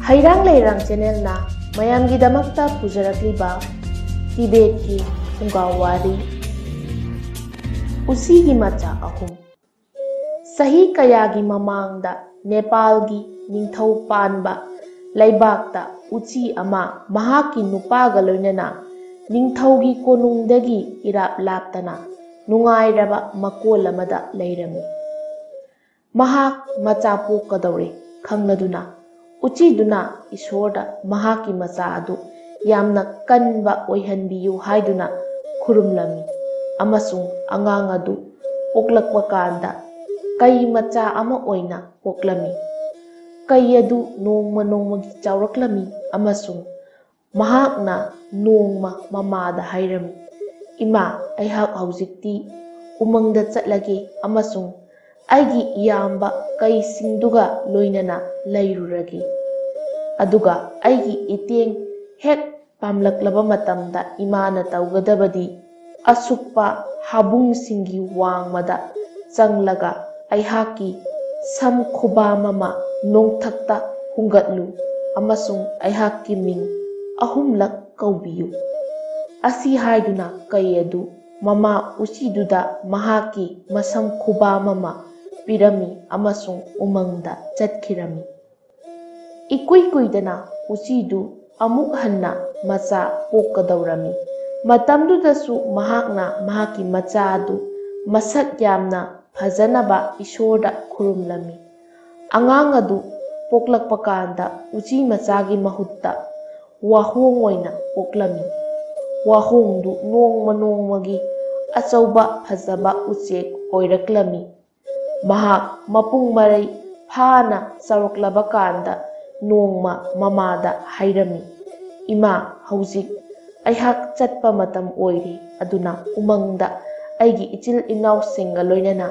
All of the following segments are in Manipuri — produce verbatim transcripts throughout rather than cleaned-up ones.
Hairang Leirang channel na mayamgi damakta pujarakliba Tibet ki Fungawari Usigi macha ahum Sahi kayagi mamangda Nepal gi ningthau panba Laibakta uchi ama mahaki nupaga loinana ningthau gi konungdagi irap laptana nungairaba makol amada leirami Mahak macha pokadore khangladuna uchi duna ishorda mahaki macha adu yamna kanba oihanbiyu haiduna khurumlami amasung angang adu poklakwa kanda kai macha ama oina poklami kai adu nongma nongmagi chawraklami amasung mahakna nongma mamada hairami ima aihak haujikti umangda chatlage amasung aigi iyamba kai singduga loinana lairuragi aduga aigi iteng hek pamlaklaba matamda imana tawgadabadi asukpa habung singi wangmada changlaga aihaki sam khoba mama nongthakta hungatlu amasung aihaki ming ahumlak kaubiyu asi haiduna kai adu mama usiduda mahaki masam khoba mama pirami amasung umangda chatkirami ikui kuidana usidu amuk hanna macha pokadaurami matamdudasu mahakna mahaki macha adu masak yamna fajanaba ishorda khurumlami angang adu poklakpa kanda uchi machagi mahutta wahong oina poklami wahong du nongma nongmagi achauba fajaba uchek oiraklami mahak mapung marai phana saroklaba kanda nongma mamada hairami ima haujik aihak chatpa matam oiri aduna umangda aigi ichil inaw singa loinana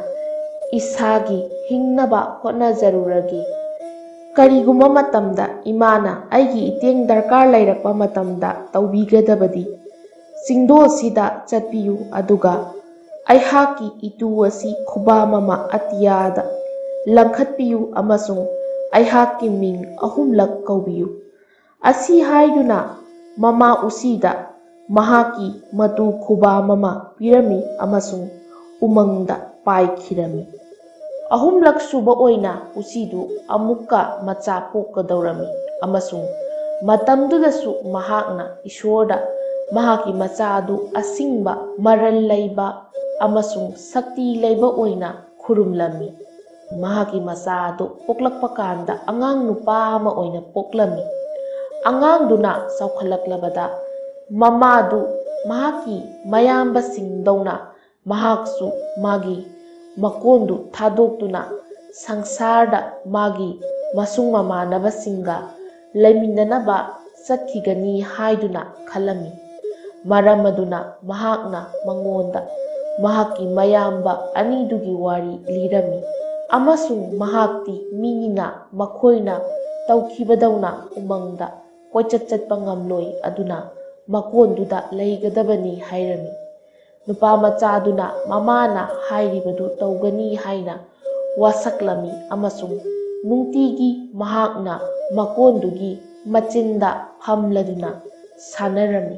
isagi hingnaba hotna jaruragi kariguma matamda imana aigi iteng darkar lairakpa matamda tawbigadabadi singdol sida chatpiyu aduga aihaki itu asi khoba mama atiyada langkhatpiyu amasung aihaki ming ahumlak kaubiyu asi haiduna mama usida mahaki matu khoba mama pirami amasung umangda paikhirami ahumlak suba oina usidu amukka macha pokadaurami amasung matamdudasu mahakna ishorda mahaki macha adu asingba maral leiba amasung sakti leiba oina khurumlami mahaki macha adu poklakpa kanda angang nupa ama oina poklami angang duna saukhlaklabada mamadu mahaki mayamba singdona mahaksu magi makondu thadokduna sangsarda magi masung mamanaba singa laimindanaba chatkigani haiduna khalami maramaduna mahakna mangonda mahaki mayamba anidugi wari lirami amasung mahakti mingina makhoina tawkhibadawna umangda koichat chatpa ngamloi aduna makonduda leigadabani hairami nupa machaduna mamana hairibadu tawgani haina wasaklami amasung nungtigi mahakna makondugi machinda phamladuna sanarami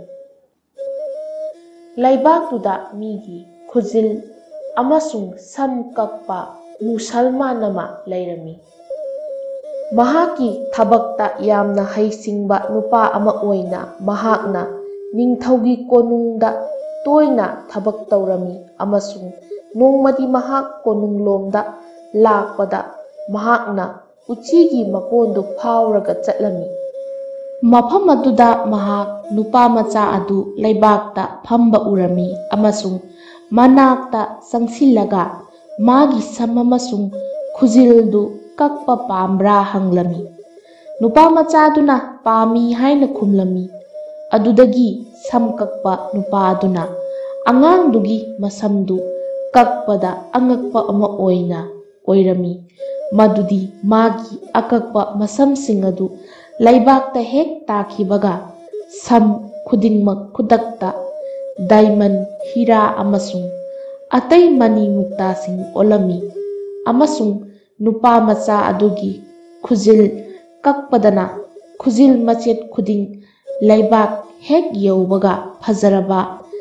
laibaktuda migi khujil amasung sam kakpa musalmanama leirami mahaki thabakta yamna haisingba nupa ama oina mahakna ningthaugi konungda toina thabak taurami amasung nongmadi mahak konunglomda lakpada mahakna uchigi makondu phauraga chatlami mafam aduda mahak nupa macha adu laibakta phamba urami amasung manakta sangsilaga magi samamasung khujildu kakpa pambra hanglami nupa macha aduna pami haina khumlami adudagi sam kakpa nupa aduna angang dugi masamdu kakpada angakpa ama oina oirami madudi magi akakpa masam singadu laibakta hek takhibaga sam khudingmak khudakta diamond hira amasung atai mani mukta sing olami amasung nupa macha adugi khujil kakpadana ꯈꯨꯖꯤꯜ ꯃꯆꯦꯠ ꯈꯨꯗꯤꯡ ꯂꯩꯕꯥꯛ ꯍꯦꯛ ꯌꯧꯕꯒ ꯐꯖꯔꯕ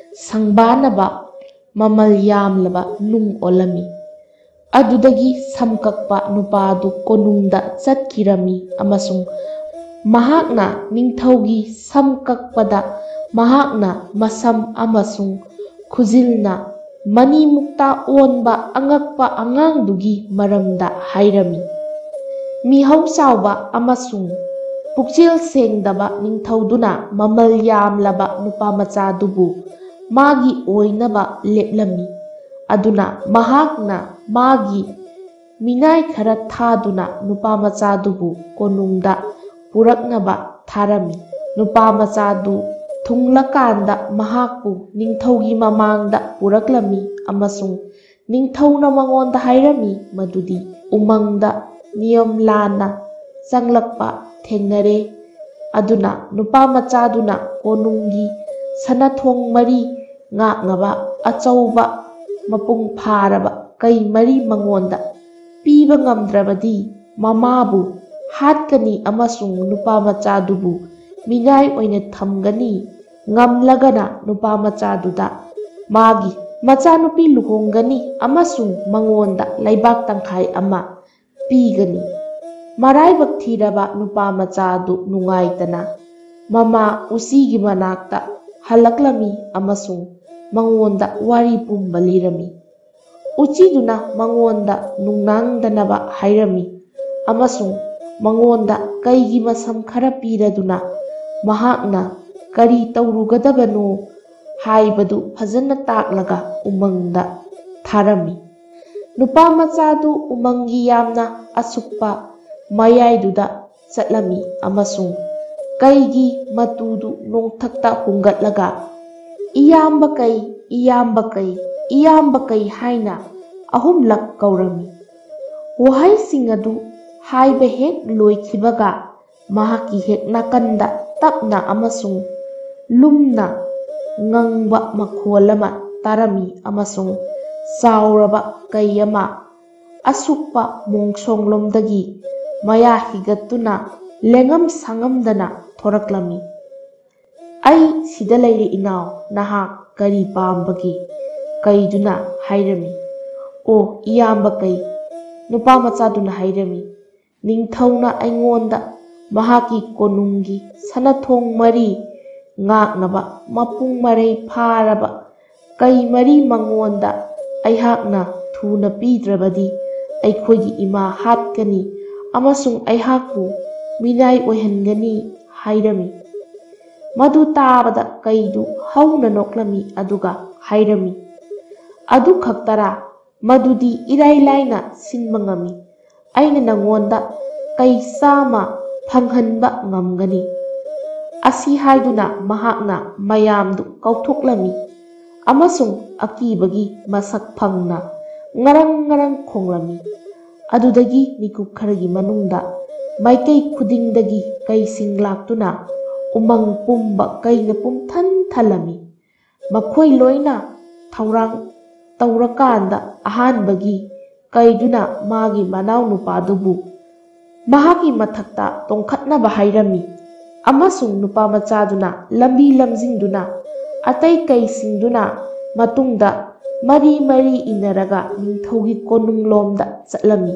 ꯁꯪꯕꯥꯅꯕ ꯃꯃꯜ ꯌꯥꯝꯂꯕ ꯅꯨꯡ ꯑꯣꯜꯂꯝꯃꯤ꯫ ꯑꯗꯨꯗꯒꯤ ꯁꯝ ꯀꯛꯄ ꯅꯨꯄꯥꯗꯨ ꯀꯣꯅꯨꯡꯗ ꯆꯠꯈꯤꯔꯝꯃꯤ ꯑꯃꯁꯨꯡ ꯃꯍꯥꯛꯅ ꯅꯤꯡꯊꯧꯒꯤ ꯁꯝ ꯀꯛꯄꯗ ꯃꯍꯥꯛꯅ ꯃꯁꯝ ꯑꯃꯁꯨꯡ ꯈꯨꯖꯤꯜꯅ ꯃꯅꯤꯃꯨꯛꯇ ꯑꯣꯟꯕ ꯑꯉꯛꯄ ꯑꯉꯥꯡꯗꯨꯒꯤ ꯃꯔꯝꯗ ꯍꯥꯏꯔꯝꯃꯤ꯫ ꯃꯤꯍꯧ ꯆꯥꯎꯕ ꯑꯃꯁꯨꯡ ꯄꯨꯛꯆꯦꯜ ꯁꯦꯡꯗꯕ ꯅꯤꯡꯊꯧꯗꯨꯅ ꯃꯃꯜ ꯌꯥꯝꯂꯕ ꯅꯨꯄꯥꯃꯆꯥꯗꯨꯕꯨ ꯃꯥꯒꯤ ꯑꯣꯏꯅꯕ ꯂꯦꯞꯂꯝꯃꯤ꯫ ꯑꯗꯨꯅ ꯃꯍꯥꯛꯅ ꯃꯥꯒꯤ ꯃꯤꯅꯥꯏ ꯈꯔ ꯊꯥꯗꯨꯅ ꯅꯨꯄꯥꯃꯆꯥꯗꯨꯕꯨ ꯀꯣꯅꯨꯡꯗ ꯄꯨꯔꯛꯅꯕ ꯊꯥꯔꯝꯃꯤ꯫ ꯅꯨꯄꯥꯃꯆꯥꯗꯨ ꯊꯨꯡꯂꯀꯥꯟꯗ ꯃꯍꯥꯛꯄꯨ ꯅꯤꯡꯊꯧꯒꯤ ꯃꯃꯥꯡꯗ ꯄꯨꯔꯛꯂꯝꯃꯤ ꯑꯃꯁꯨꯡ ꯅꯤꯡꯊꯧꯅ ꯃꯉꯣꯟꯗ ꯍꯥꯏꯔꯝꯃꯤ ꯃꯗꯨꯗꯤ ꯎꯃꯪꯗ ꯅꯤꯌꯝ ꯂꯥꯟꯅ ꯆꯪꯂꯛꯄ ꯊꯦꯡꯅꯔꯦ꯫ ꯑꯗꯨꯅ ꯅꯨꯄꯥꯃꯆꯥꯗꯨꯅ ꯀꯣꯅꯨꯡꯒꯤ ꯁꯅꯥꯊꯣꯡ ꯃꯔꯤ ꯉꯥꯛꯅꯕ ꯑꯆꯧꯕ ꯃꯄꯨꯡ ꯐꯥꯔꯕ ꯀꯩ ꯃꯔꯤ ꯃꯉꯣꯟꯗ ꯄꯤꯕ ꯉꯝꯗ꯭ꯔꯕꯗꯤ ꯃꯃꯥꯕꯨ ꯍꯥꯠꯀꯅꯤ ꯑꯃꯁꯨꯡ ꯅꯨꯄꯥꯃꯆꯥꯗꯨꯕꯨ ꯃꯤꯅꯥꯏ ꯑꯣꯏꯅ ꯊꯝꯒꯅꯤ, ꯉꯝꯂꯒꯅ ꯅꯨꯄꯥꯃꯆꯥꯗꯨꯗ ꯃꯥꯒꯤ ꯃꯆꯥꯅꯨꯄꯤ ꯂꯨꯍꯣꯡꯒꯅꯤ ꯑꯃꯁꯨꯡ ꯃꯉꯣꯟꯗ ꯂꯩꯕꯥꯛ ꯇꯪꯈꯥꯏ ꯑꯃ ꯄꯤꯒꯅꯤ꯫ ꯃꯔꯥꯏꯕꯛ ꯊꯤꯔꯕ ꯅꯨꯄꯥꯃꯆꯥꯗꯨ ꯅꯨꯡꯉꯥꯏꯇꯅ ꯃꯃꯥ ꯎꯆꯤꯒꯤ ꯃꯅꯥꯛꯇ ꯍꯜꯂꯛꯂꯝꯃꯤ ꯑꯃꯁꯨꯡ ꯃꯉꯣꯟꯗ ꯋꯥꯔꯤ ꯄꯨꯝꯕ ꯂꯤꯔꯝꯃꯤ꯫ ꯎꯆꯤꯗꯨꯅ ꯃꯉꯣꯟꯗ ꯅꯨꯡꯅꯥꯡꯗꯅꯕ ꯍꯥꯏꯔꯝꯃꯤ ꯑꯃꯁꯨꯡ ꯃꯉꯣꯟꯗ ꯀꯩꯒꯤ ꯃꯁꯝ ꯈꯔ ꯄꯤꯔꯗꯨꯅ ꯃꯍꯥꯛꯅ ꯀꯔꯤ ꯇꯧꯔꯨꯒꯗꯕꯅꯣ ꯍꯥꯏꯕꯗꯨ ꯐꯖꯅ ꯇꯥꯛꯂꯒ ꯎꯃꯪꯗ ꯊꯥꯔꯝꯃꯤ꯫ ꯅꯨꯄꯥꯃꯆꯥꯗꯨ ꯎꯃꯪꯒꯤ ꯌꯥꯝꯅ ꯑꯁꯨꯛꯄ ꯃꯌꯥꯏꯗꯨꯗ ꯆꯠꯂꯝꯃꯤ ꯑꯃꯁꯨꯡ ꯀꯩꯒꯤ ꯃꯇꯨꯗꯨ ꯅꯣꯡꯊꯛꯇ ꯍꯨꯡꯒꯠꯂꯒ ꯏꯌꯥꯝꯕ ꯀꯩ, ꯏꯌꯥꯝꯕ ꯀꯩ, ꯏꯌꯥꯝꯕ ꯀꯩ ꯍꯥꯏꯅ ꯑꯍꯨꯝꯂꯛ ꯀꯧꯔꯝꯃꯤ꯫ ꯋꯥꯍꯩꯁꯤꯡ ꯑꯗꯨ ꯍꯥꯏꯕ ꯍꯦꯛ ꯂꯣꯏꯈꯤꯕꯒ ꯃꯍꯥꯛꯀꯤ ꯍꯦꯛ ꯅꯥꯀꯟꯗ ꯇꯞꯅ ꯑꯃꯁꯨꯡ ꯂꯨꯝꯅ ꯉꯪꯕ ꯃꯈꯣꯜ ꯑꯃ ꯇꯥꯔꯝꯃꯤ ꯑꯃꯁꯨꯡ ꯆꯥꯎꯔꯕ ꯀꯩ ꯑꯃ ꯑꯁꯨꯛꯄ ꯃꯣꯡꯁꯣꯡꯂꯣꯝꯗꯒꯤ ꯃꯌꯥ ꯍꯤꯒꯠꯇꯨꯅ ꯂꯦꯡꯉꯝ ꯁꯥꯉꯝꯗꯅ ꯊꯣꯔꯛꯂꯝꯃꯤ꯫ "ꯑꯩ ꯁꯤꯗ ꯂꯩꯔꯦ ꯏꯅꯥꯎ, ꯅꯍꯥꯛ ꯀꯔꯤ ꯄꯥꯝꯕꯒꯦ?" ꯀꯩꯗꯨꯅ ꯍꯥꯏꯔꯝꯃꯤ꯫ "ꯑꯣ ꯏꯌꯥꯝꯕ ꯀꯩ," ꯅꯨꯄꯥꯃꯆꯥꯗꯨꯅ ꯍꯥꯏꯔꯝꯃꯤ, "ꯅꯤꯡꯊꯧꯅ ꯑꯩꯉꯣꯟꯗ ꯃꯍꯥꯛꯀꯤ ꯀꯣꯅꯨꯡꯒꯤ ꯁꯅꯥꯊꯣꯡ ꯃꯔꯤ ꯉꯥꯛꯅꯕ ꯃꯄꯨꯡ ꯃꯔꯩ ꯐꯥꯔꯕ ꯀꯩ ꯃꯔꯤ ꯃꯉꯣꯟꯗ ꯑꯩꯍꯥꯛꯅ ꯊꯨꯅ ꯄꯤꯗ꯭ꯔꯕꯗꯤ ꯑꯩꯈꯣꯏꯒꯤ ꯏꯃꯥ ꯍꯥꯠꯀꯅꯤ ꯑꯃꯁꯨꯡ ꯑꯩꯍꯥꯛꯄꯨ ꯃꯤꯅꯥꯏ ꯑꯣꯏꯍꯟꯒꯅꯤ ꯍꯥꯏꯔꯝꯃꯤ꯫ ꯃꯗꯨ ꯇꯥꯕꯗ ꯀꯩꯗꯨ ꯍꯧꯅ ꯅꯣꯛꯂꯝꯃꯤ ꯑꯗꯨꯒ ꯍꯥꯏꯔꯝꯃꯤ, "ꯑꯗꯨ ꯈꯛꯇꯔꯥ? ꯃꯗꯨꯗꯤ ꯏꯔꯥꯏ ꯂꯥꯏꯅ ꯁꯤꯟꯕ ꯉꯝꯃꯤ꯫ ꯑꯩꯅ ꯅꯉꯣꯟꯗ ꯀꯩ ꯆꯥꯝꯃ ꯐꯪꯍꯟꯕ ꯉꯝꯒꯅꯤ꯫" ꯑꯁꯤ ꯍꯥꯏꯗꯨꯅ ꯃꯍꯥꯛꯅ ꯃꯌꯥꯝꯗꯨ ꯀꯧꯊꯣꯛꯂꯝꯃꯤ ꯑꯃꯁꯨꯡ ꯑꯀꯤꯕꯒꯤ ꯃꯁꯛ ꯐꯪꯅ ꯉꯔꯪ ꯉꯔꯪ ꯈꯣꯡꯂꯝꯃꯤ꯫ ꯑꯗꯨꯗꯒꯤ ꯃꯤꯀꯨꯞ ꯈꯔꯒꯤ ꯃꯅꯨꯡꯗ ꯃꯥꯏꯀꯩ ꯈꯨꯗꯤꯡꯗꯒꯤ ꯀꯩꯁꯤꯡ ꯂꯥꯛꯇꯨꯅ ꯎꯃꯪ ꯄꯨꯝꯕ ꯀꯩꯅ ꯄꯨꯝꯊꯟ ꯊꯜꯂꯝꯃꯤ꯫ ꯃꯈꯣꯏ ꯂꯣꯏꯅ ꯊꯧꯔꯥꯡ ꯇꯧꯔꯀꯥꯟꯗ ꯑꯍꯥꯟꯕꯒꯤ ꯀꯩꯗꯨꯅ ꯃꯥꯒꯤ ꯃꯅꯥꯎꯅꯨꯄꯥꯗꯨꯕꯨ ꯃꯍꯥꯛꯀꯤ ꯃꯊꯛꯇ ꯇꯣꯡꯈꯠꯅꯕ ꯍꯥꯏꯔꯝꯃꯤ ꯑꯃꯁꯨꯡ ꯅꯨꯄꯥꯃꯆꯥꯗꯨꯅ ꯂꯝꯕꯤ ꯂꯝꯖꯤꯡꯗꯨꯅ ꯑꯇꯩ ꯀꯩꯁꯤꯡꯗꯨꯅ ꯃꯇꯨꯡꯗ ꯃꯔꯤ ꯃꯔꯤ ꯏꯟꯅꯔꯒ ꯅꯤꯡꯊꯧꯒꯤ ꯀꯣꯅꯨꯡꯂꯣꯝꯗ ꯆꯠꯂꯝꯃꯤ꯫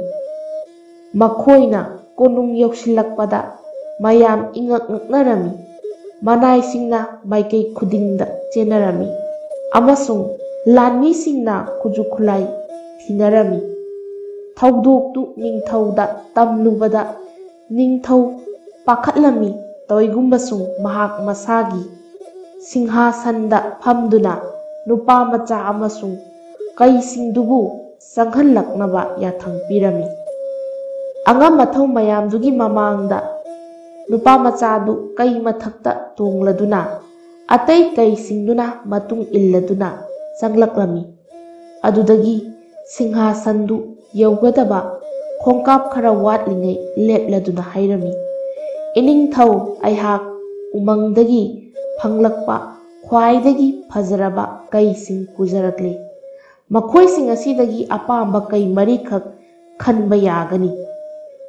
ꯃꯈꯣꯏꯅ ꯀꯣꯅꯨꯡ ꯌꯧꯁꯤꯜꯂꯛꯄꯗ ꯃꯌꯥꯝ ꯏꯉꯛ ꯉꯛꯅꯔꯝꯃꯤ꯫ ꯃꯅꯥꯏꯁꯤꯡꯅ ꯃꯥꯏꯀꯩ ꯈꯨꯗꯤꯡꯗ ꯆꯦꯟꯅꯔꯝꯃꯤ ꯑꯃꯁꯨꯡ ꯂꯥꯟꯃꯤꯁꯤꯡꯅ ꯈꯨꯠꯁꯨ ꯈꯨꯠꯂꯥꯏ ꯊꯤꯅꯔꯝꯃꯤ꯫ ꯊꯧꯗꯣꯛꯇꯨ ꯅꯤꯡꯊꯧꯗ ꯇꯝꯂꯨꯕꯗ ꯅꯤꯡꯊꯧ ꯄꯥꯈꯠꯂꯝꯃꯤ꯫ ꯇꯧꯏꯒꯨꯝꯕꯁꯨꯡ ꯃꯍꯥꯛ ꯃꯁꯥꯒꯤ ꯁꯤꯡꯍꯥꯁꯟꯗ ꯐꯝꯗꯨꯅ ꯅꯨꯄꯥꯃꯆꯥ ꯑꯃꯁꯨꯡ ꯀꯩꯁꯤꯡꯗꯨꯕꯨ ꯆꯪꯍꯜꯂꯛꯅꯕ ꯌꯥꯊꯪ ꯄꯤꯔꯝꯃꯤ꯫ ꯑꯉꯝ ꯑꯊꯧ ꯃꯌꯥꯝꯗꯨꯒꯤ ꯃꯃꯥꯡꯗ ꯅꯨꯄꯥꯃꯆꯥꯗꯨ ꯀꯩ ꯃꯊꯛꯇ ꯇꯣꯡꯂꯗꯨꯅ ꯑꯇꯩ ꯀꯩꯁꯤꯡꯗꯨꯅ ꯃꯇꯨꯡ ꯏꯜꯂꯗꯨꯅ ꯆꯪꯂꯛꯂꯝꯃꯤ꯫ ꯑꯗꯨꯗꯒꯤ ꯁꯤꯡꯍꯥꯁꯟꯗꯨ ꯌꯧꯒꯗꯕ ꯈꯣꯡꯀꯥꯞ ꯈꯔ ꯋꯥꯠꯂꯤꯉꯩ ꯂꯦꯞꯂꯗꯨꯅ ꯍꯥꯏꯔꯝꯃꯤ, "ꯏꯅꯤꯡꯊꯧ, ꯑꯩꯍꯥꯛ ꯎꯃꯪꯗꯒꯤ ꯐꯪꯂꯛꯄ ꯈ꯭ꯋꯥꯏꯗꯒꯤ ꯐꯖꯔꯕ ꯀꯩꯁꯤꯡ ꯄꯨꯖꯔꯛꯂꯦ꯫ ꯃꯈꯣꯏꯁꯤꯡ ꯑꯁꯤꯗꯒꯤ ꯑꯄꯥꯝꯕ ꯀꯩ ꯃꯔꯤꯈꯛ ꯈꯟꯕ ꯌꯥꯒꯅꯤ꯫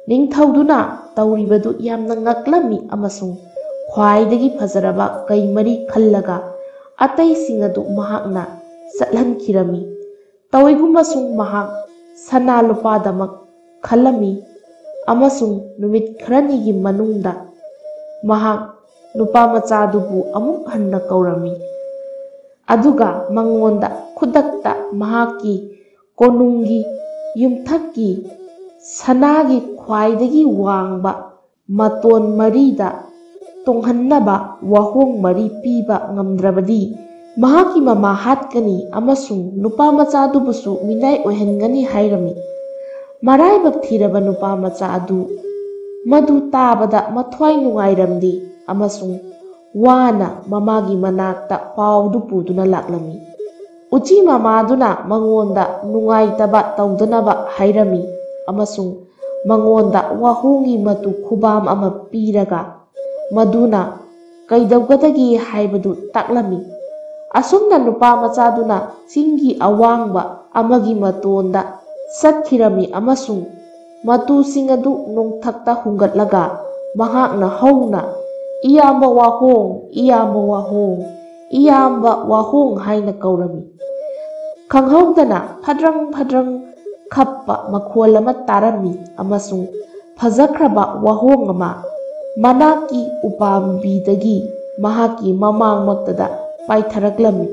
ꯅꯤꯡꯊꯧꯗꯨꯅ ꯇꯧꯔꯤꯕꯗꯨ ꯌꯥꯝꯅ ꯉꯛꯂꯝꯃꯤ ꯑꯃꯁꯨꯡ ꯈ꯭ꯋꯥꯏꯗꯒꯤ ꯐꯖꯔꯕ ꯀꯩ ꯃꯔꯤ ꯈꯜꯂꯒ ꯑꯇꯩꯁꯤꯡ ꯑꯗꯨ ꯃꯍꯥꯛꯅ ꯆꯠꯍꯟꯈꯤꯔꯝꯃꯤ꯫ ꯇꯧꯏꯒꯨꯝꯕꯁꯨꯡ ꯃꯍꯥꯛ ꯁꯅꯥ ꯂꯨꯄꯥꯗꯃꯛ ꯈꯜꯂꯝꯃꯤ ꯑꯃꯁꯨꯡ ꯅꯨꯃꯤꯠ ꯈꯔꯅꯤꯒꯤ ꯃꯅꯨꯡꯗ ꯃꯍꯥꯛ ꯅꯨꯄꯥꯃꯆꯥꯗꯨꯕꯨ ꯑꯃꯨꯛ ꯍꯟꯅ ꯀꯧꯔꯝꯃꯤ꯫ ꯑꯗꯨꯒ ꯃꯉꯣꯟꯗ ꯈꯨꯗꯛꯇ ꯃꯍꯥꯛꯀꯤ ꯀꯣꯅꯨꯡꯒꯤ ꯌꯨꯝꯊꯛꯀꯤ ꯁꯅꯥꯒꯤ ꯈ꯭ꯋꯥꯏꯗꯒꯤ ꯋꯥꯡꯕ ꯃꯇꯣꯟ ꯃꯔꯤꯗ ꯇꯣꯡꯍꯟꯅꯕ ꯋꯥꯍꯣꯡ ꯃꯔꯤ ꯄꯤꯕ ꯉꯝꯗ꯭ꯔꯕꯗꯤ ꯃꯍꯥꯛꯀꯤ ꯃꯃꯥ ꯍꯥꯠꯀꯅꯤ ꯑꯃꯁꯨꯡ ꯅꯨꯄꯥꯃꯆꯥꯗꯨꯕꯨꯁꯨ ꯃꯤꯅꯥꯏ ꯑꯣꯏꯍꯟꯒꯅꯤ ꯍꯥꯏꯔꯝꯃꯤ꯫ ꯃꯔꯥꯏꯕꯛ ꯊꯤꯔꯕ ꯅꯨꯄꯥꯃꯆꯥ ꯑꯗꯨ ꯃꯗꯨ ꯇꯥꯕꯗ ꯃꯊ꯭ꯋꯥꯏ ꯅꯨꯡꯉꯥꯏꯔꯝꯗꯦ ꯑꯃꯁꯨꯡ ꯋꯥꯅ ꯃꯃꯥꯒꯤ ꯃꯅꯥꯛꯇ ꯄꯥꯎꯗꯨ ꯄꯨꯗꯨꯅ ꯂꯥꯛꯂꯝꯃꯤ꯫ ꯎꯆꯤ ꯃꯃꯥꯗꯨꯅ ꯃꯉꯣꯟꯗ ꯅꯨꯡꯉꯥꯏꯇꯕ ꯇꯧꯗꯅꯕ ꯍꯥꯏꯔꯝꯃꯤ ꯑꯃꯁꯨꯡ ꯃꯉꯣꯟꯗ ꯋꯥꯍꯣꯡꯒꯤ ꯃꯇꯨ ꯈꯨꯕꯥꯝ ꯑꯃ ꯄꯤꯔꯒ ꯃꯗꯨꯅ ꯀꯩꯗꯧꯒꯗꯒꯦ ꯍꯥꯏꯕꯗꯨ ꯇꯥꯛꯂꯝꯃꯤ꯫ ꯑꯁꯨꯝꯅ ꯅꯨꯄꯥꯃꯆꯥꯗꯨꯅ ꯆꯤꯡꯒꯤ ꯑꯋꯥꯡꯕ ꯑꯃꯒꯤ ꯃꯇꯣꯟꯗ ꯆꯠꯈꯤꯔꯝꯃꯤ ꯑꯃꯁꯨꯡ ꯃꯇꯨꯁꯤꯡ ꯑꯗꯨ ꯅꯣꯡꯊꯛꯇ ꯍꯨꯡꯒꯠꯂꯒ ꯃꯍꯥꯛꯅ ꯍꯧꯅ "ꯏꯌꯥꯝꯕ ꯋꯥꯍꯣꯡ, ꯏꯌꯥꯝꯕ ꯋꯥꯍꯣꯡ, ꯏꯌꯥꯝꯕ ꯋꯥꯍꯣꯡ" ꯍꯥꯏꯅ ꯀꯧꯔꯝꯃꯤ꯫ ꯈꯪꯍꯧꯗꯅ ꯐꯗ꯭ꯔꯪ ꯐꯗ꯭ꯔꯪ ꯈꯞꯄ ꯃꯈꯣꯜ ꯑꯃ ꯇꯥꯔꯝꯃꯤ ꯑꯃꯁꯨꯡ ꯐꯖꯈ꯭ꯔꯕ ꯋꯥꯍꯣꯡ ꯑꯃ ꯃꯅꯥꯛꯀꯤ ꯎꯄꯥꯝꯕꯤꯗꯒꯤ ꯃꯍꯥꯛꯀꯤ ꯃꯃꯥꯡꯃꯛꯇꯗ ꯄꯥꯏꯊꯔꯛꯂꯝꯃꯤ꯫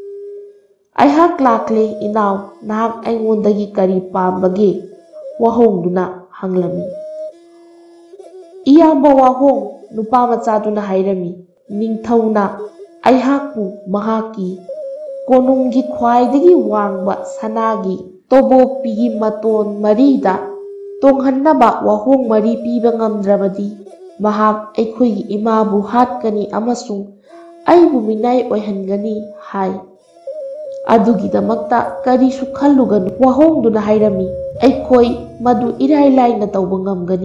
"ꯑꯩꯍꯥꯛ ꯂꯥꯛꯂꯦ ꯏꯅꯥꯎ, ꯅꯍꯥꯛ ꯑꯩꯉꯣꯟꯗꯒꯤ ꯀꯔꯤ ꯄꯥꯝꯕꯒꯦ?" ꯋꯥꯍꯣꯡꯗꯨꯅ ꯍꯪꯂꯝꯃꯤ꯫ "ꯏꯌꯥꯝꯕ ꯋꯥꯍꯣꯡ", ꯅꯨꯄꯥꯃꯆꯥꯗꯨꯅ ꯍꯥꯏꯔꯝꯃꯤ, "ꯅꯤꯡꯊꯧꯅ ꯑꯩꯍꯥꯛꯄꯨ ꯃꯍꯥꯛꯀꯤ ꯀꯣꯅꯨꯡꯒꯤ ꯈ꯭ꯋꯥꯏꯗꯒꯤ ꯋꯥꯡꯕ ꯁꯅꯥꯒꯤ ꯇꯣꯕꯣꯛꯄꯤꯒꯤ ꯃꯇꯣꯟ ꯃꯔꯤꯗ ꯇꯣꯡꯍꯟꯅꯕ ꯋꯥꯍꯣꯡ ꯃꯔꯤ ꯄꯤꯕ ꯉꯝꯗ꯭ꯔꯕꯗꯤ ꯃꯍꯥꯛ ꯑꯩꯈꯣꯏꯒꯤ ꯏꯃꯥꯕꯨ ꯍꯥꯠꯀꯅꯤ ꯑꯃꯁꯨꯡ ꯑꯩꯕꯨ ꯃꯤꯅꯥꯏ ꯑꯣꯏꯍꯟꯒꯅꯤ ꯍꯥꯏ꯫ ꯑꯗꯨꯒꯤꯗꯃꯛꯇ ꯀꯔꯤꯁꯨ ꯈꯜꯂꯨꯒꯅꯨ", ꯋꯥꯍꯣꯡꯗꯨꯅ ꯍꯥꯏꯔꯝꯃꯤ, "ꯑꯩꯈꯣꯏ ꯃꯗꯨ ꯏꯔꯥꯏ ꯂꯥꯏꯅ ꯇꯧꯕ ꯉꯝꯒꯅꯤ"꯫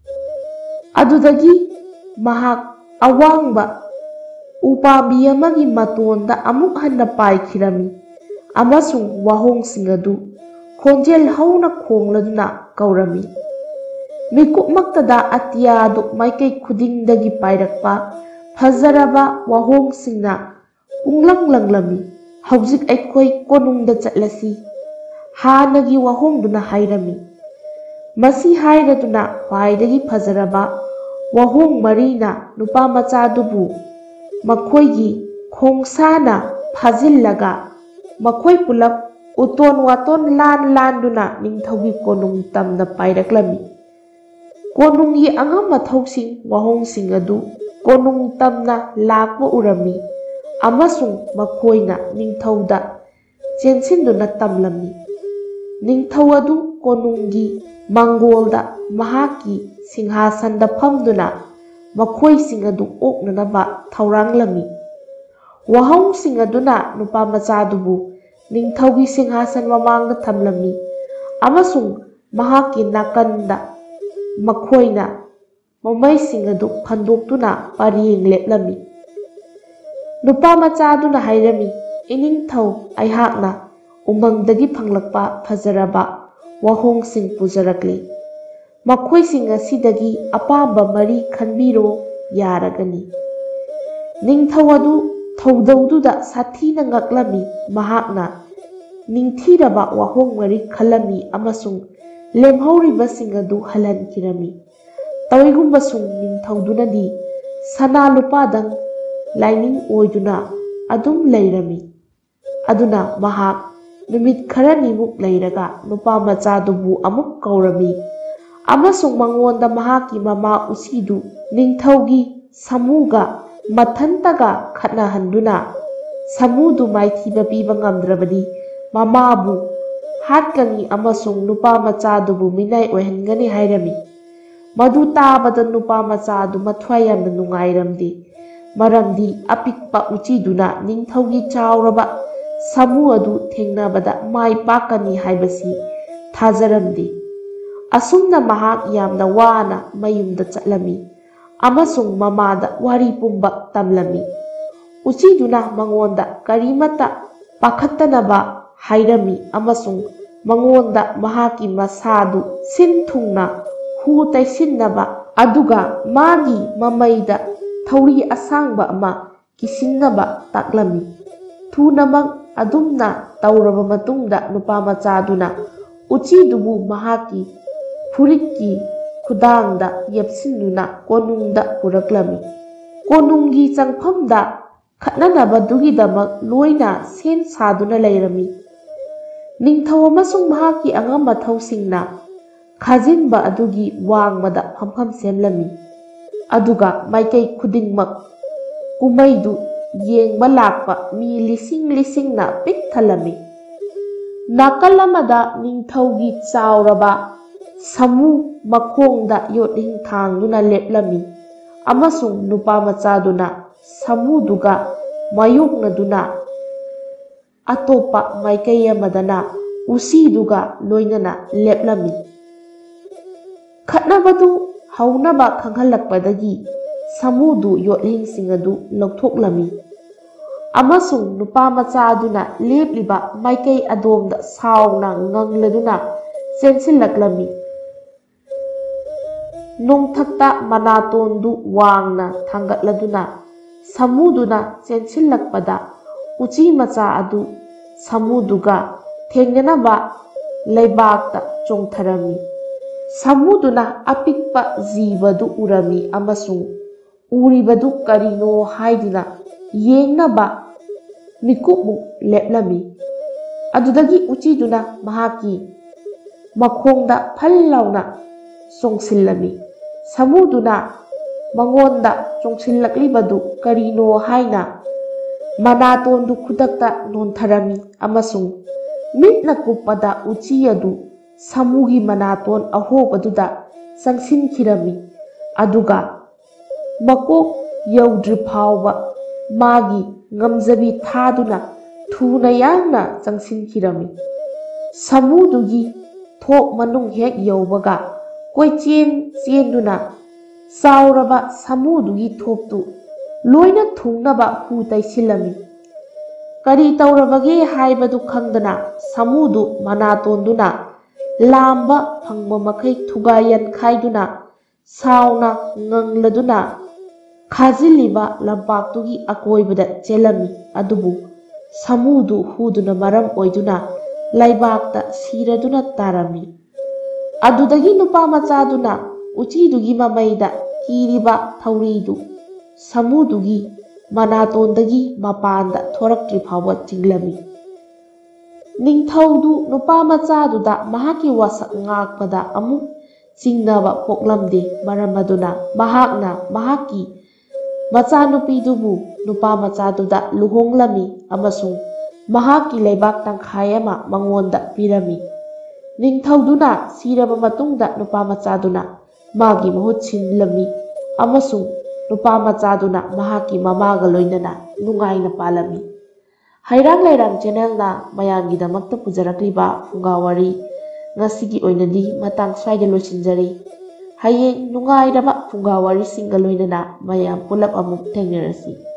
ꯑꯗꯨꯗꯒꯤ ꯃꯍꯥꯛ ꯑꯋꯥꯡꯕ ꯎꯄꯥꯝꯕꯤ ꯑꯃꯒꯤ ꯃꯇꯣꯟꯗ ꯑꯃꯨꯛ ꯍꯟꯅ ꯄꯥꯏꯈꯤꯔꯝꯃꯤ ꯑꯃꯁꯨꯡ ꯋꯥꯍꯣꯡꯁꯤꯡ ꯑꯗꯨ ꯈꯣꯟꯖꯦꯜ ꯍꯧꯅ ꯈꯣꯡꯂꯗꯨꯅ ꯀꯧꯔꯝꯃꯤ꯫ ꯃꯤꯀꯨꯞꯃꯛꯇꯗ ꯑꯇꯤꯌꯥ ꯑꯗꯨ ꯃꯥꯏꯀꯩ ꯈꯨꯗꯤꯡꯗꯒꯤ ꯄꯥꯏꯔꯛꯄ ꯐꯖꯔꯕ ꯋꯥꯍꯣꯡꯁꯤꯡꯅ ꯄꯨꯡꯂꯪ ꯂꯪꯂꯝꯃꯤ꯫ "ꯍꯧꯖꯤꯛ ꯑꯩꯈꯣꯏ ꯀꯣꯅꯨꯡꯗ ꯆꯠꯂꯁꯤ", ꯍꯥꯟꯅꯒꯤ ꯋꯥꯍꯣꯡꯗꯨꯅ ꯍꯥꯏꯔꯝꯃꯤ꯫ ꯃꯁꯤ ꯍꯥꯏꯔꯗꯨꯅ ꯈ꯭ꯋꯥꯏꯗꯒꯤ ꯐꯖꯔꯕ ꯋꯥꯍꯣꯡ ꯃꯔꯤꯅ ꯅꯨꯄꯥꯃꯆꯥꯗꯨꯕꯨ ꯃꯈꯣꯏꯒꯤ ꯈꯣꯡꯁꯥꯅ ꯐꯥꯖꯤꯜꯂꯒ ꯃꯈꯣꯏ ꯄꯨꯂꯞ ꯎꯇꯣꯟ ꯋꯥꯇꯣꯟ ꯂꯥꯟ ꯂꯥꯟꯗꯨꯅ ꯅꯤꯡꯊꯧꯒꯤ ꯀꯣꯅꯨꯡ ꯇꯝꯅ ꯄꯥꯏꯔꯛꯂꯝꯃꯤ꯫ ꯀꯣꯅꯨꯡꯒꯤ ꯑꯉꯝ ꯑꯊꯧꯁꯤꯡ ꯋꯥꯍꯣꯡꯁꯤꯡ ꯑꯗꯨ ꯀꯣꯅꯨꯡ ꯇꯝꯅ ꯂꯥꯛꯄ ꯎꯔꯝꯃꯤ ꯑꯃꯁꯨꯡ ꯃꯈꯣꯏꯅ ꯅꯤꯡꯊꯧꯗ ꯆꯦꯟꯁꯤꯟꯗꯨꯅ ꯇꯝꯂꯝꯃꯤ꯫ ꯅꯤꯡꯊꯧ ꯑꯗꯨ ꯀꯣꯅꯨꯡꯒꯤ ꯃꯥꯡꯒꯣꯜꯗ ꯃꯍꯥꯛꯀꯤ ꯁꯤꯡꯍꯥꯁꯟꯗ ꯐꯝꯗꯨꯅ ꯃꯈꯣꯏꯁꯤꯡ ꯑꯗꯨ ꯑꯣꯛꯅꯅꯕ ꯊꯧꯔꯥꯡꯂꯝꯃꯤ꯫ ꯋꯥꯍꯣꯡꯁꯤꯡ ꯑꯗꯨꯅ ꯅꯨꯄꯥꯃꯆꯥꯗꯨꯕꯨ ꯅꯤꯡꯊꯧꯒꯤ ꯁꯤꯡꯍꯥꯁꯟ ꯃꯃꯥꯡꯗ ꯊꯝꯂꯝꯃꯤ ꯑꯃꯁꯨꯡ ꯃꯍꯥꯛꯀꯤ ꯅꯥꯀꯟꯗ ꯃꯈꯣꯏꯅ ꯃꯃꯩꯁꯤꯡ ꯑꯗꯨ ꯐꯟꯗꯣꯛꯇꯨꯅ ꯄꯔꯦꯡ ꯂꯦꯞꯂꯝꯃꯤ꯫ ꯅꯨꯄꯥꯃꯆꯥꯗꯨꯅ ꯍꯥꯏꯔꯝꯃꯤ, "ꯏꯅꯤꯡꯊꯧ, ꯑꯩꯍꯥꯛꯅ ꯎꯃꯪꯗꯒꯤ ꯐꯪꯂꯛꯄ ꯐꯖꯔꯕ ꯋꯥꯍꯣꯡꯁꯤꯡ ꯄꯨꯖꯔꯛꯂꯦ꯫ ꯃꯈꯣꯏꯁꯤꯡ ꯑꯁꯤꯗꯒꯤ ꯑꯄꯥꯝꯕ ꯃꯔꯤ ꯈꯟꯕꯤꯔꯣ ꯌꯥꯔꯒꯅꯤ"꯫ ꯅꯤꯡꯊꯧ ꯑꯗꯨ ꯊꯧꯗꯧꯗꯨꯗ ꯁꯥꯊꯤꯅ ꯉꯛꯂꯝꯃꯤ꯫ ꯃꯍꯥꯛꯅ ꯅꯤꯡꯊꯤꯔꯕ ꯋꯥꯍꯣꯡ ꯃꯔꯤ ꯈꯜꯂꯝꯃꯤ ꯑꯃꯁꯨꯡ ꯂꯦꯝꯍꯧꯔꯤꯕꯁꯤꯡ ꯑꯗꯨ ꯍꯜꯍꯟꯈꯤꯔꯝꯃꯤ꯫ ꯇꯧꯏꯒꯨꯝꯕꯁꯨꯡ ꯅꯤꯡꯊꯧꯗꯨꯅꯗꯤ ꯁꯅꯥ ꯂꯨꯄꯥꯗꯪ ꯂꯥꯏꯅꯤꯡ ꯑꯣꯏꯗꯨꯅ ꯑꯗꯨꯝ ꯂꯩꯔꯝꯃꯤ꯫ ꯑꯗꯨꯅ ꯃꯍꯥꯛ ꯅꯨꯃꯤꯠ ꯈꯔꯅꯤꯃꯨꯛ ꯂꯩꯔꯒ ꯅꯨꯄꯥꯃꯆꯥꯗꯨꯕꯨ ꯑꯃꯨꯛ ꯀꯧꯔꯝꯃꯤ ꯑꯃꯁꯨꯡ ꯃꯉꯣꯟꯗ ꯃꯍꯥꯛꯀꯤ ꯃꯃꯥ ꯎꯆꯤꯗꯨ ꯅꯤꯡꯊꯧꯒꯤ ꯁꯥꯃꯨꯒ ꯃꯊꯟꯇꯒ ꯈꯠꯅꯍꯟꯗꯨꯅ ꯁꯥꯃꯨꯗꯨ ꯃꯥꯏꯊꯤꯕ ꯄꯤꯕ ꯉꯝꯗ꯭ꯔꯕꯗꯤ ꯃꯃꯥꯕꯨ ꯍꯥꯠꯀꯅꯤ ꯑꯃꯁꯨꯡ ꯅꯨꯄꯥꯃꯆꯥꯗꯨꯕꯨ ꯃꯤꯅꯥꯏ ꯑꯣꯏꯍꯟꯒꯅꯤ ꯍꯥꯏꯔꯝꯃꯤ꯫ ꯃꯗꯨ ꯇꯥꯕꯗ ꯅꯨꯄꯥꯃꯆꯥ ꯑꯗꯨ ꯃꯊ꯭ꯋꯥꯏ ꯌꯥꯝꯅ ꯅꯨꯡꯉꯥꯏꯔꯝꯗꯦ, ꯃꯔꯝꯗꯤ ꯑꯄꯤꯛꯄ ꯎꯆꯤꯗꯨꯅ ꯅꯤꯡꯊꯧꯒꯤ ꯆꯥꯎꯔꯕ ꯁꯥꯃꯨ ꯑꯗꯨ ꯊꯦꯡꯅꯕꯗ ꯃꯥꯏ ꯄꯥꯛꯀꯅꯤ ꯍꯥꯏꯕꯁꯤ ꯊꯥꯖꯔꯝꯗꯦ꯫ ꯑꯁꯨꯝꯅ ꯃꯍꯥꯛ ꯌꯥꯝꯅ ꯋꯥꯅ ꯃꯌꯨꯝꯗ ꯆꯠꯂꯝꯃꯤ ꯑꯃꯁꯨꯡ ꯃꯃꯥꯗ ꯋꯥꯔꯤ ꯄꯨꯝꯕ ꯇꯝꯂꯝꯃꯤ꯫ ꯎꯆꯤꯗꯨꯅ ꯃꯉꯣꯟꯗ ꯀꯔꯤꯃꯠꯇ ꯄꯥꯈꯠꯇꯅꯕ ꯍꯥꯏꯔꯝꯃꯤ ꯑꯃꯁꯨꯡ ꯃꯉꯣꯟꯗ ꯃꯍꯥꯛꯀꯤ ꯃꯁꯥꯗꯨ ꯁꯤꯟ ꯊꯨꯡꯅ ꯍꯨ ꯇꯩꯁꯤꯟꯅꯕ ꯑꯗꯨꯒ ꯃꯥꯒꯤ ꯃꯃꯩꯗ ꯊꯧꯔꯤ ꯑꯁꯥꯡꯕ ꯑꯃ ꯀꯤꯁꯤꯟꯅꯕ ꯇꯥꯛꯂꯝꯃꯤ꯫ ꯊꯨꯅꯃꯛ ꯑꯗꯨꯝꯅ ꯇꯧꯔꯕ ꯃꯇꯨꯡꯗ ꯅꯨꯄꯥꯃꯆꯥꯗꯨꯅ ꯎꯆꯤꯗꯨꯕꯨ ꯃꯍꯥꯛꯀꯤ ꯐꯨꯔꯤꯠꯀꯤ ꯈꯨꯗꯥꯡꯗ ꯌꯦꯞꯁꯤꯟꯗꯨꯅ ꯀꯣꯅꯨꯡꯗ ꯄꯨꯔꯛꯂꯝꯃꯤ꯫ ꯀꯣꯅꯨꯡꯒꯤ ꯆꯪꯐꯝꯗ ꯈꯠꯅꯅꯕꯗꯨꯒꯤꯗꯃꯛ ꯂꯣꯏꯅ ꯁꯦꯝ ꯁꯥꯗꯨꯅ ꯂꯩꯔꯝꯃꯤ꯫ ꯅꯤꯡꯊꯧ ꯑꯃꯁꯨꯡ ꯃꯍꯥꯛꯀꯤ ꯑꯉꯝ ꯑꯊꯧꯁꯤꯡꯅ ꯈꯥꯖꯤꯟꯕ ꯑꯗꯨꯒꯤ ꯋꯥꯡꯃꯗ ꯐꯝꯐꯝ ꯁꯦꯝꯂꯝꯃꯤ꯫ ꯑꯗꯨꯒ ꯃꯥꯏꯀꯩ ꯈꯨꯗꯤꯡꯃꯛ ꯀꯨꯝꯃꯩꯗꯨ ꯌꯦꯡꯕ ꯂꯥꯛꯄ ꯃꯤ ꯂꯤꯁꯤꯡ ꯂꯤꯁꯤꯡꯅ ꯄꯤꯛ ꯊꯜꯂꯝꯃꯤ꯫ ꯅꯥꯀꯜ ꯑꯃꯗ ꯅꯤꯡꯊꯧꯒꯤ ꯆꯥꯎꯔꯕ ꯁꯥꯃꯨ ꯃꯈꯣꯡꯗ ꯌꯣꯠꯂꯤꯡ ꯊꯥꯡꯗꯨꯅ ꯂꯦꯞꯂꯝꯃꯤ ꯑꯃꯁꯨꯡ ꯅꯨꯄꯥꯃꯆꯥꯗꯨꯅ ꯁꯥꯃꯨꯗꯨꯒ ꯃꯥꯌꯣꯛꯅꯗꯨꯅ ꯑꯇꯣꯞꯄ ꯃꯥꯏꯀꯩ ꯑꯃꯗꯅ ꯎꯆꯤꯗꯨꯒ ꯂꯣꯏꯅꯅ ꯂꯦꯞꯂꯝꯃꯤ꯫ ꯈꯠꯅꯕꯗꯨ ꯍꯧꯅꯕ ꯈꯪꯍꯜꯂꯛꯄꯗꯒꯤ ꯁꯥꯃꯨꯗꯨ ꯌꯣꯠꯂꯤꯡꯁꯤꯡ ꯑꯗꯨ ꯂꯧꯊꯣꯛꯂꯝꯃꯤ ꯑꯃꯁꯨꯡ ꯅꯨꯄꯥꯃꯆꯥꯗꯨꯅ ꯂꯦꯞꯂꯤꯕ ꯃꯥꯏꯀꯩ ꯑꯗꯣꯝꯗ ꯁꯥꯎꯅ ꯉꯪꯂꯗꯨꯅ ꯆꯦꯟꯁꯤꯜꯂꯛꯂꯝꯃꯤ꯫ ꯅꯣꯡꯊꯛꯇ ꯃꯅꯥꯇꯣꯟꯗꯨ ꯋꯥꯡꯅ ꯊꯥꯡꯒꯠꯂꯗꯨꯅ ꯁꯥꯃꯨꯗꯨꯅ ꯆꯦꯟꯁꯤꯜꯂꯛꯄꯗ ꯎꯆꯤꯃꯆꯥ ꯑꯗꯨ ꯁꯥꯃꯨꯗꯨꯒ ꯊꯦꯡꯅꯅꯕ ꯂꯩꯕꯥꯛꯇ ꯆꯣꯡꯊꯔꯝꯃꯤ꯫ ꯁꯥꯃꯨꯗꯨꯅ ꯑꯄꯤꯛꯄ ꯖꯤꯕꯗꯨ ꯎꯔꯝꯃꯤ ꯑꯃꯁꯨꯡ ꯎꯔꯤꯕꯗꯨ ꯀꯔꯤꯅꯣ ꯍꯥꯏꯗꯨꯅ ꯌꯦꯡꯅꯕ ꯃꯤꯀꯨꯞꯃꯨꯛ ꯂꯦꯞꯂꯝꯃꯤ꯫ ꯑꯗꯨꯗꯒꯤ ꯎꯆꯤꯗꯨꯅ ꯃꯍꯥꯛꯀꯤ ꯃꯈꯣꯡꯗ ꯐꯜ ꯂꯥꯎꯅ ꯆꯣꯡꯁꯤꯜꯂꯝꯃꯤ꯫ ꯁꯥꯃꯨꯗꯨꯅ ꯃꯉꯣꯟꯗ ꯆꯣꯡꯁꯤꯜꯂꯛꯂꯤꯕꯗꯨ ꯀꯔꯤꯅꯣ ꯍꯥꯏꯅ ꯃꯅꯥꯇꯣꯟꯗꯨ ꯈꯨꯗꯛꯇ ꯅꯣꯟꯊꯔꯝꯃꯤ ꯑꯃꯁꯨꯡ ꯃꯤꯠꯅ ꯀꯨꯞꯄꯗ ꯎꯆꯤ ꯑꯗꯨ ꯁꯥꯃꯨꯒꯤ ꯃꯅꯥꯇꯣꯟ ꯑꯍꯣꯕꯗꯨꯗ ꯆꯪꯁꯤꯟꯈꯤꯔꯝꯃꯤ ꯑꯗꯨꯒ ꯃꯀꯣꯛ ꯌꯧꯗ꯭ꯔꯤꯐꯥꯎꯕ ꯃꯥꯒꯤ ꯉꯝꯖꯕꯤ ꯊꯥꯗꯨꯅ ꯊꯨꯅ ꯌꯥꯡꯅ ꯆꯪꯁꯤꯟꯈꯤꯔꯝꯃꯤ꯫ ꯁꯥꯃꯨꯗꯨꯒꯤ ꯊꯣꯛ ꯃꯅꯨꯡ ꯍꯦꯛ ꯌꯧꯕꯒ ꯀꯣꯏꯆꯦꯟ ꯆꯦꯟꯗꯨꯅ ꯆꯥꯎꯔꯕ ꯁꯥꯃꯨꯗꯨꯒꯤ ꯊꯣꯛꯇꯨ ꯂꯣꯏꯅ ꯊꯨꯡꯅꯕ ꯍꯨ ꯇꯩꯁꯤꯜꯂꯝꯃꯤ꯫ ꯀꯔꯤ ꯇꯧꯔꯕꯒꯦ ꯍꯥꯏꯕꯗꯨ ꯈꯪꯗꯅ ꯁꯥꯃꯨꯗꯨ ꯃꯅꯥꯇꯣꯟꯗꯨꯅ ꯂꯥꯝꯕ ꯐꯪꯕ ꯃꯈꯩ ꯊꯨꯒꯥꯏ ꯌꯥꯟꯈꯥꯏꯗꯨꯅ ꯁꯥꯎꯅ ꯉꯪꯂꯗꯨꯅ ꯈꯥꯖꯤꯜꯂꯤꯕ ꯂꯝꯄꯥꯛꯇꯨꯒꯤ ꯑꯀꯣꯏꯕꯗ ꯆꯦꯜꯂꯝꯃꯤ ꯑꯗꯨꯕꯨ ꯁꯥꯃꯨꯗꯨ ꯍꯨꯗꯨꯅ ꯃꯔꯝ ꯑꯣꯏꯗꯨꯅ ꯂꯩꯕꯥꯛꯇ ꯁꯤꯔꯗꯨꯅ ꯇꯥꯔꯝꯃꯤ꯫ ꯑꯗꯨꯗꯒꯤ ꯅꯨꯄꯥꯃꯆꯥꯗꯨꯅ ꯎꯆꯤꯗꯨꯒꯤ ꯃꯃꯩꯗ ꯀꯤꯔꯤꯕ ꯊꯧꯔꯤꯗꯨ ꯁꯥꯃꯨꯗꯨꯒꯤ ꯃꯅꯥꯇꯣꯟꯗꯒꯤ ꯃꯄꯥꯟꯗ ꯊꯣꯔꯛꯇ꯭ꯔꯤ ꯐꯥꯎꯕ ꯆꯤꯡꯂꯝꯃꯤ꯫ ꯅꯤꯡꯊꯧꯗꯨ ꯅꯨꯄꯥꯃꯆꯥꯗꯨꯗ ꯃꯍꯥꯛꯀꯤ ꯋꯥꯁꯛ ꯉꯥꯛꯄꯗ ꯑꯃꯨꯛ ꯆꯤꯡꯅꯕ ꯄꯣꯛꯂꯝꯗꯦ ꯃꯔꯝ ꯑꯗꯨꯅ ꯃꯍꯥꯛꯅ ꯃꯍꯥꯛꯀꯤ ꯃꯆꯥꯅꯨꯄꯤꯗꯨꯕꯨ ꯅꯨꯄꯥꯃꯆꯥꯗꯨꯗ ꯂꯨꯍꯣꯡꯂꯝꯃꯤ ꯑꯃꯁꯨꯡ ꯃꯍꯥꯛꯀꯤ ꯂꯩꯕꯥꯛ ꯇꯪꯈꯥꯏ ꯑꯃ ꯃꯉꯣꯟꯗ ꯄꯤꯔꯝꯃꯤ꯫ ꯅꯤꯡꯊꯧꯗꯨꯅ ꯁꯤꯔꯕ ꯃꯇꯨꯡꯗ ꯅꯨꯄꯥꯃꯆꯥꯗꯨꯅ ꯃꯥꯒꯤ ꯃꯍꯨꯠ ꯁꯤꯜꯂꯝꯃꯤ ꯑꯃꯁꯨꯡ ꯅꯨꯄꯥꯃꯆꯥꯗꯨꯅ ꯃꯍꯥꯛꯀꯤ ꯃꯃꯥꯒ ꯂꯣꯏꯅꯅ ꯅꯨꯡꯉꯥꯏꯅ ꯄꯥꯜꯂꯝꯃꯤ꯫ ꯍꯩꯔꯥꯡ ꯂꯩꯔꯥꯡ ꯆꯦꯅꯦꯜꯅ ꯃꯌꯥꯝꯒꯤꯗꯃꯛꯇ ꯄꯨꯖꯔꯛꯂꯤꯕ ꯐꯨꯡꯒꯥꯋꯥꯔꯤ ꯉꯁꯤꯒꯤ ꯑꯣꯏꯅꯗꯤ ꯃꯇꯥꯡ ꯁ꯭ꯋꯥꯏꯗ ꯂꯣꯏꯁꯤꯟꯖꯔꯤ꯫ ꯍꯌꯦꯡ ꯅꯨꯡꯉꯥꯏꯔꯕ ꯐꯨꯡꯒꯥꯋꯥꯔꯤꯁꯤꯡꯒ ꯂꯣꯏꯅꯅ ꯃꯌꯥꯝ ꯄꯨꯂꯞ ꯑꯃꯨꯛ ꯊꯦꯡꯅꯔꯁꯤ꯫